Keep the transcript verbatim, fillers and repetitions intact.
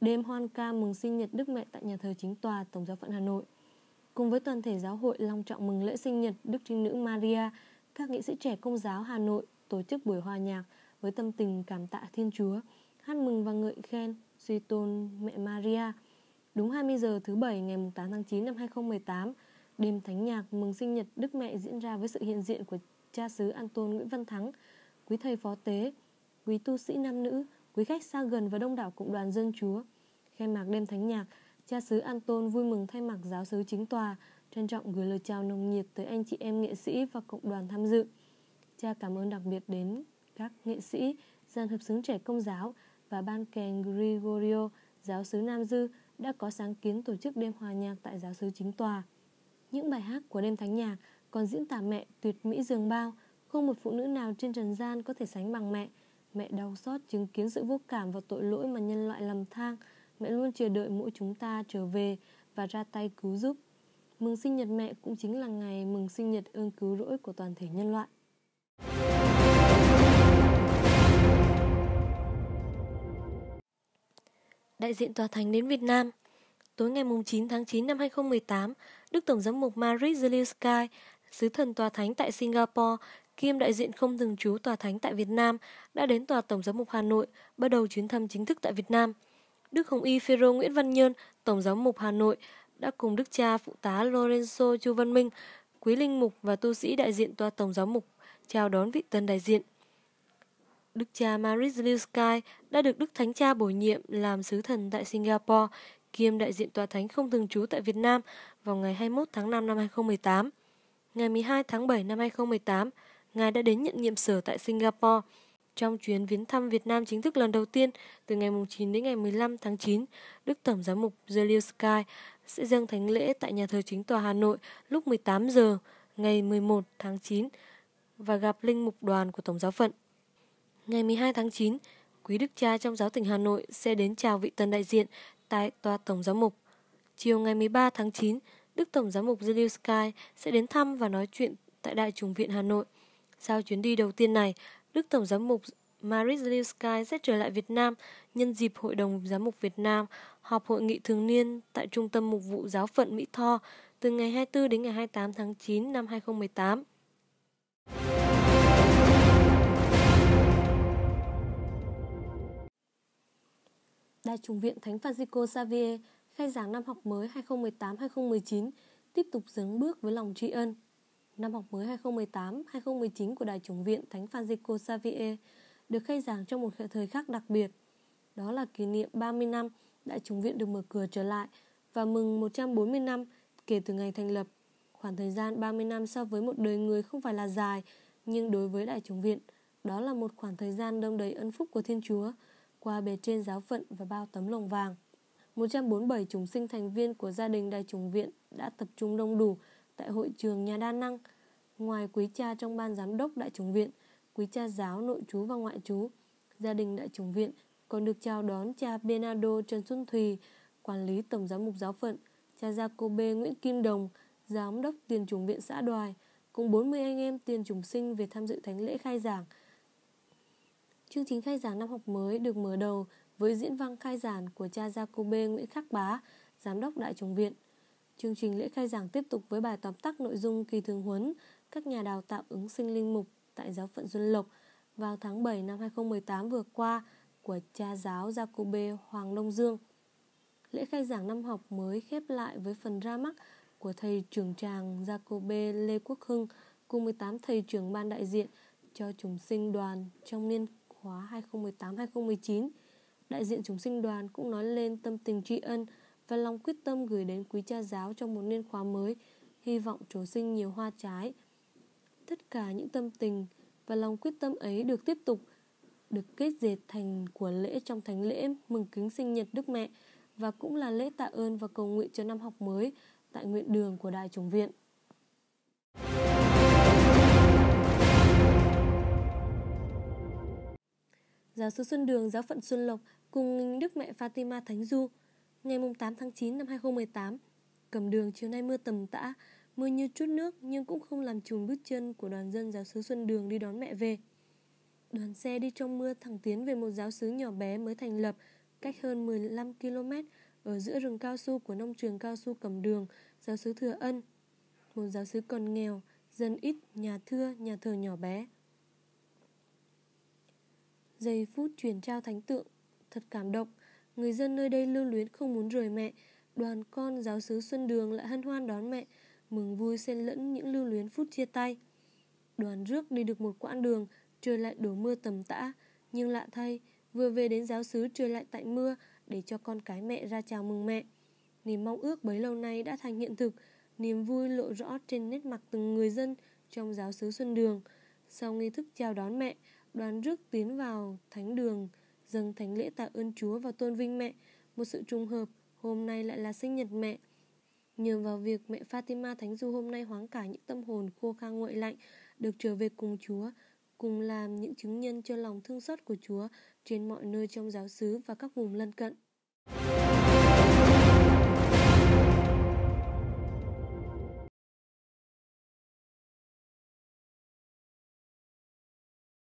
đêm hoan ca mừng sinh nhật Đức Mẹ tại nhà thờ Chính tòa Tổng giáo phận Hà Nội. Cùng với toàn thể giáo hội long trọng mừng lễ sinh nhật Đức Trinh Nữ Maria, các nghệ sĩ trẻ Công giáo Hà Nội tổ chức buổi hòa nhạc với tâm tình cảm tạ Thiên Chúa, hát mừng và ngợi khen suy tôn mẹ Maria. Đúng hai mươi giờ thứ Bảy ngày tám tháng chín năm hai nghìn không trăm mười tám, đêm thánh nhạc mừng sinh nhật Đức Mẹ diễn ra với sự hiện diện của cha xứ Anton Nguyễn Văn Thắng, quý thầy phó tế, quý tu sĩ nam nữ, quý khách xa gần và đông đảo cộng đoàn dân Chúa. Khai mạc đêm thánh nhạc, cha xứ Anton vui mừng thay mặt giáo xứ Chính tòa trân trọng gửi lời chào nồng nhiệt tới anh chị em nghệ sĩ và cộng đoàn tham dự. Cha cảm ơn đặc biệt đến các nghệ sĩ, dàn hợp xướng trẻ Công giáo và ban kèn Gregorio, giáo xứ Nam Dư đã có sáng kiến tổ chức đêm hòa nhạc tại giáo xứ Chính tòa. Những bài hát của đêm thánh nhạc còn diễn tả mẹ tuyệt mỹ dường bao, không một phụ nữ nào trên trần gian có thể sánh bằng mẹ. Mẹ đau xót chứng kiến sự vô cảm và tội lỗi mà nhân loại lầm than. Mẹ luôn chờ đợi mỗi chúng ta trở về và ra tay cứu giúp. Mừng sinh nhật mẹ cũng chính là ngày mừng sinh nhật ơn cứu rỗi của toàn thể nhân loại. Đại diện Tòa Thánh đến Việt Nam. Tối ngày chín tháng chín năm hai nghìn không trăm mười tám, Đức Tổng giám mục Marit Zilinsky, sứ thần Tòa Thánh tại Singapore, kiêm đại diện không thường trú Tòa Thánh tại Việt Nam, đã đến Tòa Tổng giám mục Hà Nội, bắt đầu chuyến thăm chính thức tại Việt Nam. Đức Hồng y Phêrô Nguyễn Văn Nhơn, Tổng giám mục Hà Nội, đã cùng Đức cha Phụ tá Lorenzo Chu Văn Minh, quý linh mục và tu sĩ đại diện Tòa Tổng giám mục, chào đón vị tân đại diện. Đức cha Marit Zilinsky đã được Đức Thánh cha bổ nhiệm làm sứ thần tại Singapore, kiêm đại diện Tòa Thánh không thường trú tại Việt Nam vào ngày hai mươi mốt tháng năm năm hai nghìn không trăm mười tám. Ngày mười hai tháng bảy năm hai nghìn không trăm mười tám, Ngài đã đến nhận nhiệm sở tại Singapore. Trong chuyến viếng thăm Việt Nam chính thức lần đầu tiên từ ngày chín đến ngày mười lăm tháng chín, Đức Tổng giám mục Zilinsky sẽ dâng thánh lễ tại nhà thờ Chính tòa Hà Nội lúc mười tám giờ ngày mười một tháng chín và gặp linh mục đoàn của Tổng giáo phận. Ngày mười hai tháng chín, quý đức cha trong giáo tỉnh Hà Nội sẽ đến chào vị tân đại diện tại Tòa Tổng giám mục. Chiều ngày mười ba tháng chín, Đức Tổng giám mục Zilinsky sẽ đến thăm và nói chuyện tại Đại chủng viện Hà Nội. Sau chuyến đi đầu tiên này, Đức Tổng giám mục Marit Zilinsky sẽ trở lại Việt Nam nhân dịp Hội đồng Giám mục Việt Nam họp hội nghị thường niên tại Trung tâm Mục vụ Giáo phận Mỹ Tho từ ngày hai mươi tư đến ngày hai mươi tám tháng chín năm hai nghìn không trăm mười tám. Đại chủng viện Thánh Francisco Xavier khai giảng năm học mới hai nghìn không trăm mười tám hai nghìn không trăm mười chín, tiếp tục dấn bước với lòng tri ân. Năm học mới hai nghìn không trăm mười tám hai nghìn không trăm mười chín của Đại chủng viện Thánh Francisco Xavier được khai giảng trong một thời khắc đặc biệt. Đó là kỷ niệm ba mươi năm Đại chủng viện được mở cửa trở lại và mừng một trăm bốn mươi năm kể từ ngày thành lập. Khoảng thời gian ba mươi năm so với một đời người không phải là dài, nhưng đối với Đại chủng viện, đó là một khoảng thời gian đong đầy ân phúc của Thiên Chúa qua bề trên giáo phận và bao tấm lồng vàng. một trăm bốn mươi bảy chủng sinh thành viên của gia đình Đại chủng viện đã tập trung đông đủ tại hội trường nhà đa năng. Ngoài quý cha trong ban giám đốc Đại chủng viện, quý cha giáo nội trú và ngoại trú, gia đình Đại chủng viện còn được chào đón cha Bernardo Trần Xuân Thùy, quản lý Tổng giám mục giáo phận, cha Jacobe Nguyễn Kim Đồng, giám đốc tiền chủng viện xã Đoài, cùng bốn mươi anh em tiền chủng sinh về tham dự thánh lễ khai giảng. Chương trình khai giảng năm học mới được mở đầu với diễn văn khai giảng của cha Jacobe Nguyễn Khắc Bá, giám đốc Đại chủng viện. Chương trình lễ khai giảng tiếp tục với bài tóm tắt nội dung kỳ thường huấn các nhà đào tạo ứng sinh linh mục tại giáo phận Xuân Lộc vào tháng bảy năm hai nghìn không trăm mười tám vừa qua của cha giáo Jacobe Hoàng Đông Dương. Lễ khai giảng năm học mới khép lại với phần ra mắt của thầy trưởng tràng Jacobe Lê Quốc Hưng cùng mười tám thầy trưởng ban đại diện cho chủng sinh đoàn trong niên khóa hai nghìn không trăm mười tám hai nghìn không trăm mười chín. Đại diện chủng sinh đoàn cũng nói lên tâm tình tri ân và lòng quyết tâm gửi đến quý cha giáo trong một niên khóa mới, hy vọng trổ sinh nhiều hoa trái. Tất cả những tâm tình và lòng quyết tâm ấy được tiếp tục, được kết dệt thành của lễ trong thánh lễ mừng kính sinh nhật Đức Mẹ và cũng là lễ tạ ơn và cầu nguyện cho năm học mới tại nguyện đường của Đại chủng viện. Giáo xứ Xuân Đường, giáo phận Xuân Lộc cùng nghinh Đức Mẹ Fatima Thánh Du. Ngày tám tháng chín năm hai nghìn không trăm mười tám, cầm đường chiều nay mưa tầm tã, mưa như trút nước nhưng cũng không làm chùn bước chân của đoàn dân giáo xứ Xuân Đường đi đón mẹ về. Đoàn xe đi trong mưa thẳng tiến về một giáo xứ nhỏ bé mới thành lập cách hơn mười lăm ki lô mét, ở giữa rừng cao su của nông trường cao su Cẩm Đường, giáo xứ Thừa Ân, một giáo xứ còn nghèo, dân ít, nhà thưa, nhà thờ nhỏ bé. Giây phút truyền trao thánh tượng thật cảm động. Người dân nơi đây lưu luyến không muốn rời mẹ. Đoàn con giáo xứ Xuân Đường lại hân hoan đón mẹ, mừng vui xen lẫn những lưu luyến phút chia tay. Đoàn rước đi được một quãng đường, trời lại đổ mưa tầm tã. Nhưng lạ thay, vừa về đến giáo xứ trời lại tạnh mưa, để cho con cái mẹ ra chào mừng mẹ. Niềm mong ước bấy lâu nay đã thành hiện thực. Niềm vui lộ rõ trên nét mặt từng người dân trong giáo xứ Xuân Đường. Sau nghi thức chào đón mẹ, đoàn rước tiến vào thánh đường, dâng thánh lễ tạ ơn Chúa và tôn vinh mẹ. Một sự trùng hợp, hôm nay lại là sinh nhật mẹ. Nhờ vào việc mẹ Fatima Thánh Du hôm nay hoáng cải những tâm hồn khô khan nguội lạnh, được trở về cùng Chúa, cùng làm những chứng nhân cho lòng thương xót của Chúa trên mọi nơi trong giáo xứ và các vùng lân cận.